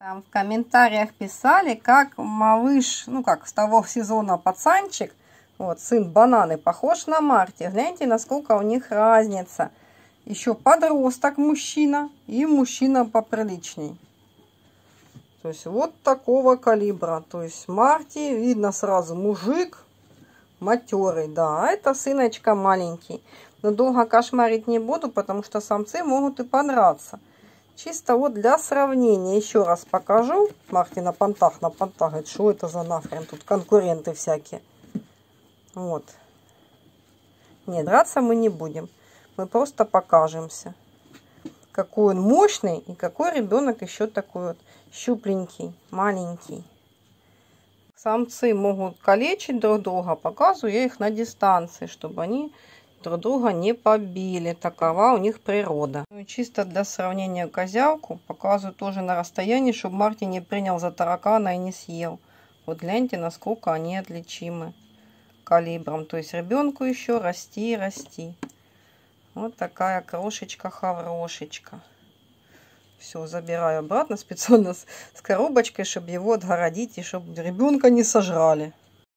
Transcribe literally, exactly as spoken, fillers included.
Там в комментариях писали, как малыш, ну как с того сезона пацанчик, вот сын бананы, похож на Марти. Гляньте, насколько у них разница. Еще подросток мужчина и мужчина поприличней. То есть вот такого калибра. То есть Марти, видно сразу, мужик матерый, да. А это сыночка маленький. Но долго кошмарить не буду, потому что самцы могут и подраться. Чисто вот для сравнения еще раз покажу. Марти на понтах, на понтах. Говорит, что это за нахрен? Тут конкуренты всякие. Вот. Не, драться мы не будем. Мы просто покажемся. Какой он мощный и какой ребенок еще такой вот щупленький, маленький. Самцы могут калечить друг друга. Показываю я их на дистанции, чтобы они друг друга не побили. Такова у них природа. Ну, чисто для сравнения козявку показываю тоже на расстоянии, чтобы Марти не принял за таракана и не съел. Вот гляньте, насколько они отличимы калибром. То есть ребенку еще расти и расти. Вот такая крошечка-хаврошечка. Все, забираю обратно специально с, с коробочкой, чтобы его отгородить и чтобы ребенка не сожрали.